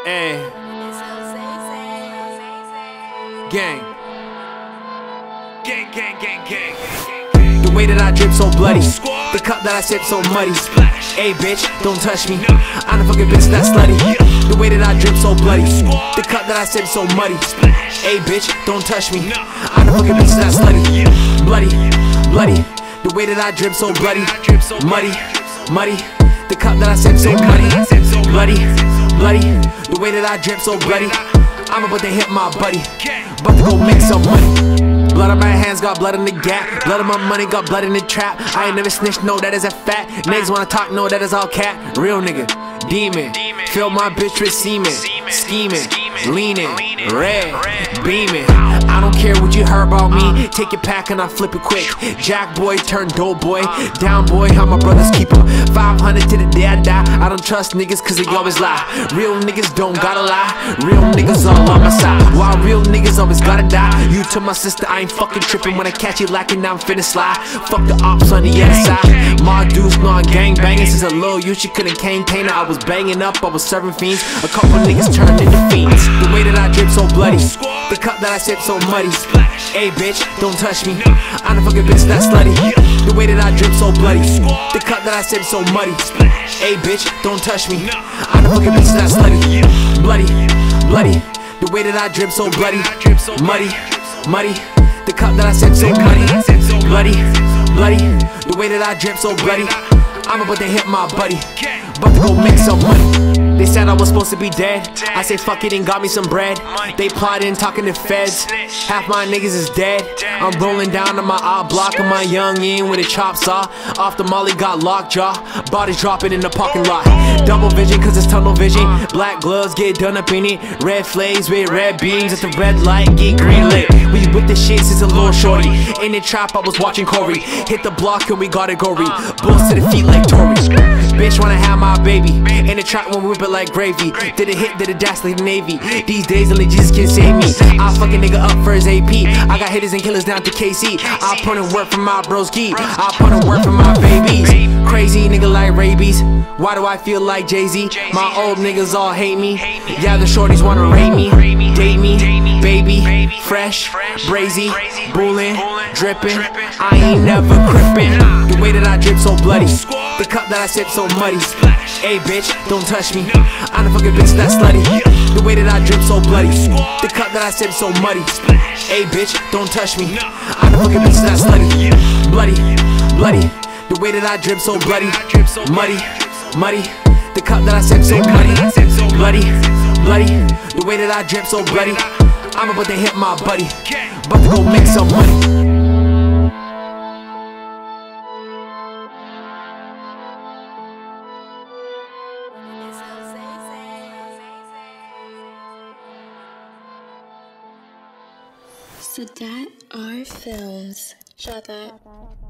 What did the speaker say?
Hey. Gang. Gang, gang, gang, gang. The way that I drip so bloody, the cup that I sip so muddy. Hey bitch, don't touch me, I'm the fucking bitch that's slutty. The way that I drip so bloody, the cup that I sip so muddy. Hey bitch, don't touch me, I'm the fucking bitch that's slutty. Bloody, bloody, the way that I drip so bloody. Muddy, muddy, the cup that I sip so muddy. Bloody, bloody, the way that I drip so bloody. I'm about to hit my buddy, about to go make some money. Blood on my hands, got blood in the gap. Blood on my money, got blood in the trap. I ain't never snitched, no, that is a fact. Niggas wanna talk, no, that is all cat. Real nigga, demon. Fill my bitch with semen. Scheming, leaning, red, beaming. I don't care what you heard about me. Take your pack and I flip it quick. Jack boy turn dope boy. Down boy, I'm my brother's keeper. 500 to the day I die. I don't trust niggas cause they always lie. Real niggas don't gotta lie. Real niggas all on my side. While real niggas always gotta die. You to my sister, I ain't fucking tripping. When I catch you lacking, now I'm finna slide. Fuck the ops on the other side. My dudes know I'm gang banging. Since a little you, she couldn't contain her. I was banging up, I was serving fiends. A couple niggas turned into fiends. The way that I drip so bloody, the cup that I sip so muddy. Hey bitch, don't touch me, I'm the fucking bitch that's slutty. The way that I drip so bloody, the cup that I sip so muddy. Hey bitch, don't touch me, I'm the fucking bitch that's slutty. Bloody, bloody, the way that I drip so bloody. Muddy, muddy, the cup that I sip so muddy. Bloody, bloody, the way that I drip so bloody. I'm about to hit my buddy, about to go make some money. They said I was supposed to be dead. I say fuck it and got me some bread. They plotting, talking to feds. Half my niggas is dead. I'm rolling down on my odd block on my young in with a chop saw. Off the molly got lockjaw. Bodies dropping in the parking lot. Double vision cause it's tunnel vision. Black gloves get done up in it. Red flags with red beams at the red light get green lit. We with the shit since a little shorty. In the trap I was watching Corey. Hit the block and we got it gory. Bulls to the feet like Tory. Bitch wanna have my baby. In the trap when we whip it like gravy. Did a hit, did a dash like the Navy. These days only Jesus can save me. I fuck a nigga up for his AP. I got hitters and killers down to KC. I put in work for my broski. I put in work for my babies. Crazy nigga like rabies. Why do I feel like Jay-Z? My old niggas all hate me. Yeah, the shorties wanna rate me. Date me, baby, fresh, brazy, bullin', drippin'. I ain't never crippin'. The way that I drip so bloody, the cup that I sip so muddy. Hey bitch, don't touch me, I'm the fucking bitch that's slutty. The way that I drip so bloody, the cup that I sip so muddy. Hey bitch, don't touch me, I'm the fucking bitch that's slutty. Bloody, bloody, the way that I drip so bloody. Muddy, muddy, the cup that I sip so muddy. Bloody, bloody, the way that I drip so bloody. I'm about to hit my buddy, about to go make some money. So that are films. Shut that.